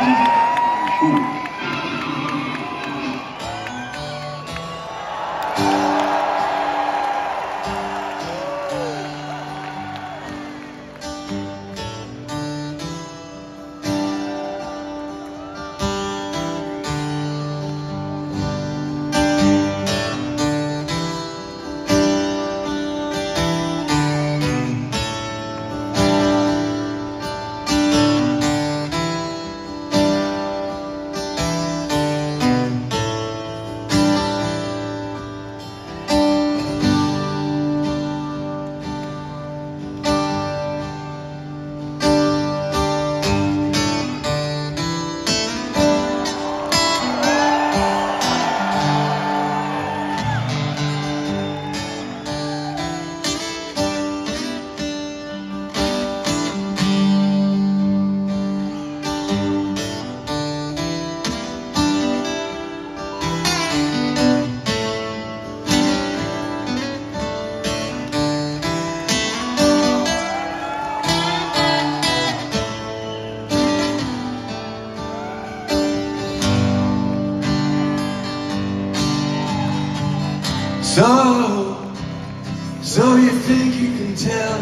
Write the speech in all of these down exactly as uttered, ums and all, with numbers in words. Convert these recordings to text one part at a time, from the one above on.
So, so you think you can tell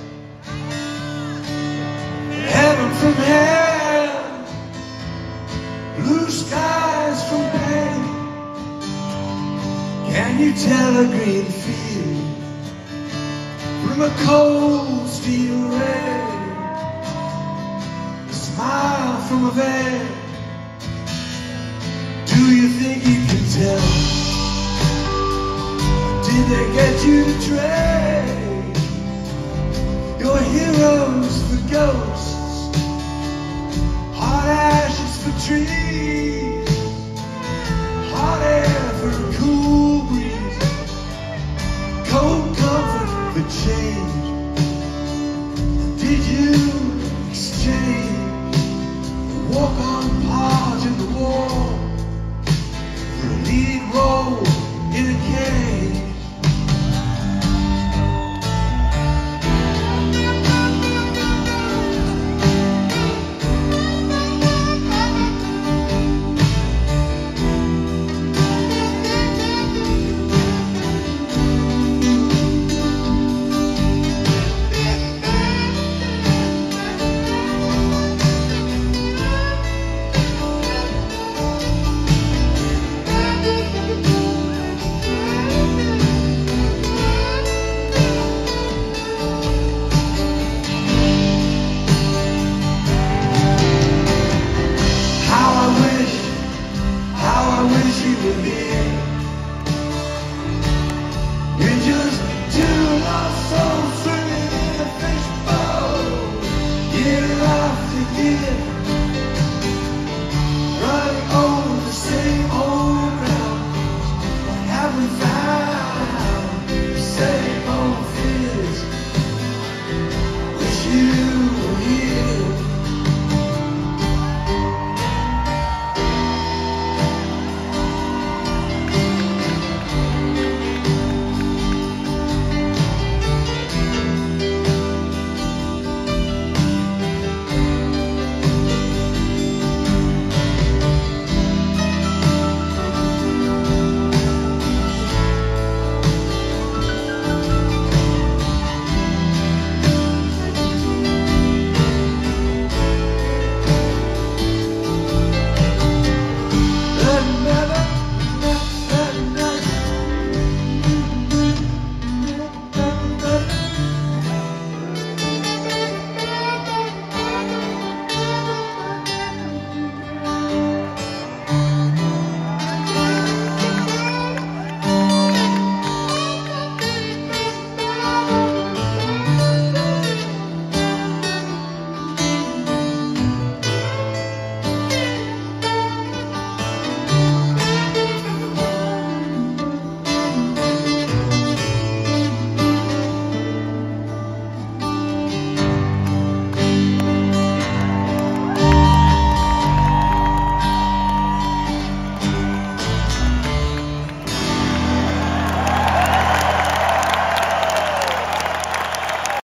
heaven from hell, blue skies from pain? Can you tell a green field from a cold steel rail, a smile from a veil? Do you think you can tell? Did they get you to trade your heroes for ghosts, hot ashes for trees?